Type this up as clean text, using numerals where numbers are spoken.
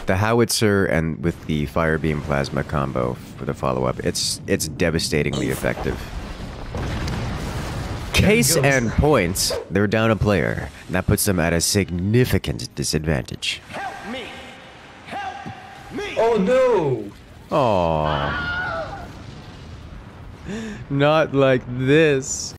The Howitzer and with the firebeam plasma combo for the follow-up, it's devastatingly effective. Case and points, they're down a player. And that puts them at a significant disadvantage. Help me! Help me! Oh no! Aww. Not like this.